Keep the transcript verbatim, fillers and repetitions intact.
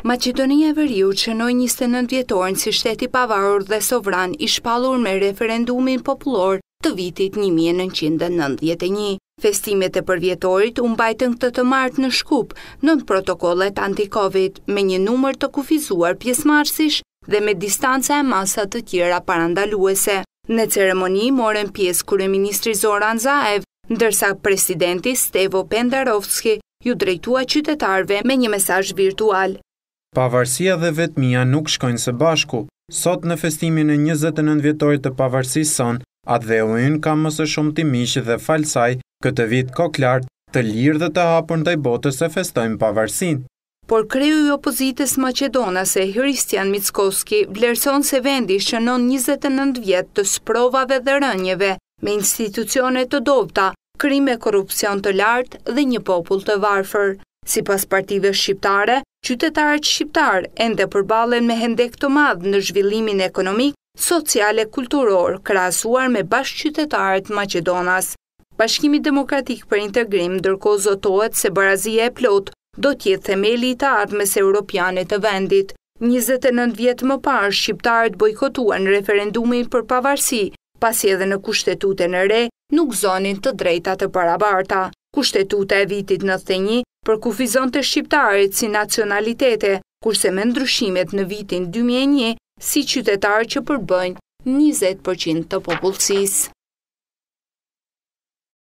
Maqedonia e Veriut shënoi njëzet e nëntë vjetorin si shteti pavarur dhe sovran i shpallur me referendumin popullor të vitit një mijë e nëntëqind e nëntëdhjetë e një. Festimet e përvjetorit u mbajtën këtë të martë në Shkup, nën protokollet anti-Covid, me një numër të kufizuar pjesëmarrësish dhe me distanca e masa të tjera parandaluese. Në ceremoni morën pjesë kryeministri Zoran Zaev, ndërsa presidenti Stevo Pendarovski ju drejtua qytetarëve me një mesazh virtual. Pavarësia dhe vetmia nuk shkojnë së bashku. Sot në festimin e njëzet e nëntë vjetorit të pavarësisë son, atë dhe unë kam më së shumë të miqë dhe falsaj këtë vit kokë-lartë, të lirë dhe të hapur ndaj botës e festojmë pavarësinë. Por kreu i opozitës maqedonase Hristijan Mickoski vlerëson se vendi shënon njëzet e nëntë vjet të sprovave dhe rënjeve me institucione të dobta, krim e korrupsion të lartë dhe një popull të varfër. Sipas partive shqiptare, qytetarët shqiptar ende përballen me hendek të madh në zhvillimin ekonomik, social e kulturor krahasuar me bashkëqytetarët maqedonas. Bashkimi Demokratik për Integrim ndërkohë zotohet se barazia e plot do t'jetë themeli i të ardhmes europiane të vendit. njëzet e nëntë vjet më parë shqiptarët bojkotuan referendumin për pavarësi, pasi edhe në kushtetutën e re nuk zonin të drejta të barabarta. Kushtetuta e vitit nëntëdhjetë e një përkufizon të shqiptarit si nacionalitete, kurse me ndryshimet në vitin dy mijë e një si qytetarë që përbëjnë njëzet përqind të popullsisë.